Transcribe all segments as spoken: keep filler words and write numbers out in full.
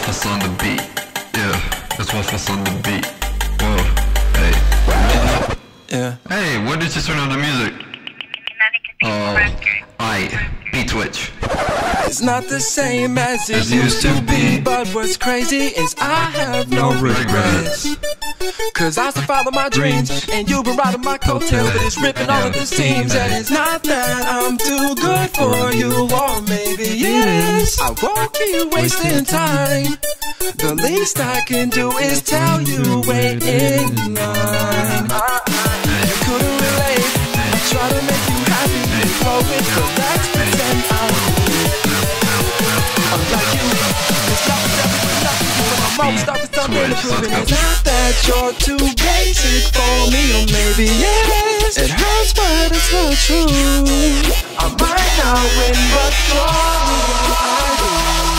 Waffle's on the beat. Yeah, that's Waffle's on the beat. Whoa, hey. Yeah. Hey, when did you turn on the music? Oh, I beat Twitch. It's not the same as it used to be, but what's crazy is I have no regrets. Cause I still follow my dreams, and you've been riding my coattails, but it's ripping all of the seams. And it's not that I'm too good for you, or maybe it is. I won't keep wasting time. The least I can do is tell you wait in line. You couldn't relate, I try to make you happy, you flow it, but let's pretend I'm unlike you. It's not everything nothing, but I'm always stuck with something to prove it. It's not that you're too basic for me, or maybe yes. It hurts, but it's not true. I might not win, but you're the one I do.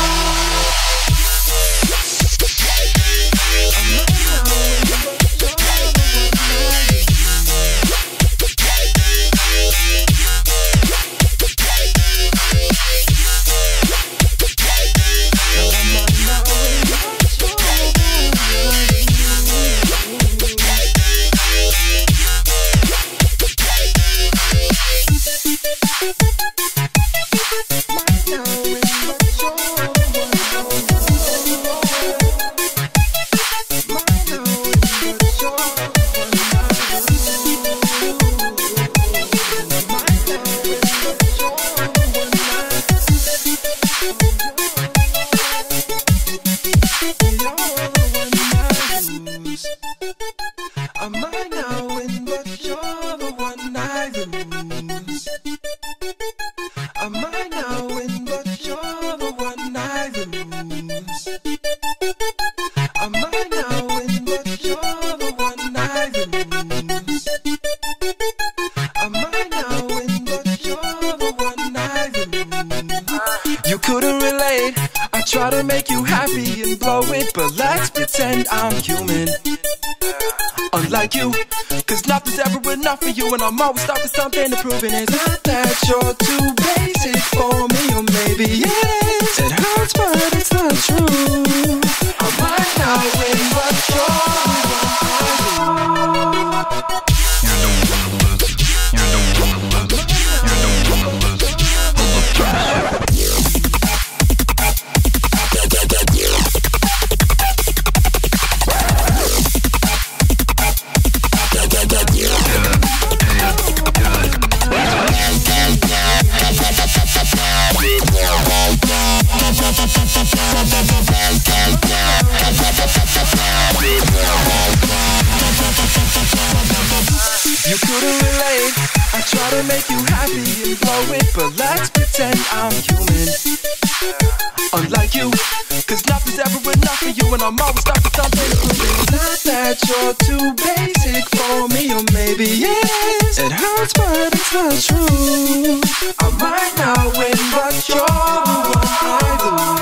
I might not win, but you're the one I lose. I might not win, but you're the one I lose. I might not win, but you're the one I lose. I might not win, but you're the one I lose. You couldn't relate. I try to make you happy and blow it, but let's pretend I'm human. Unlike you, cause nothing's ever enough for you, and I'm always stuck with something to prove. And it's not that you're too basic for me, or maybe yes. It hurts, but it's not true. I might not win, but you're the one I do. You don't wanna lose. You don't wanna lose. You don't wanna lose. Hold up, turn the shit. You couldn't relate. I try to make you happy and blow it, but let's pretend I'm human. Unlike you, cause nothing's ever enough for you, and I'm always stuck with something to prove. It's not that you're too basic for me, or maybe yes. It hurts, but it's not true. I might not win, but you're the one I lose.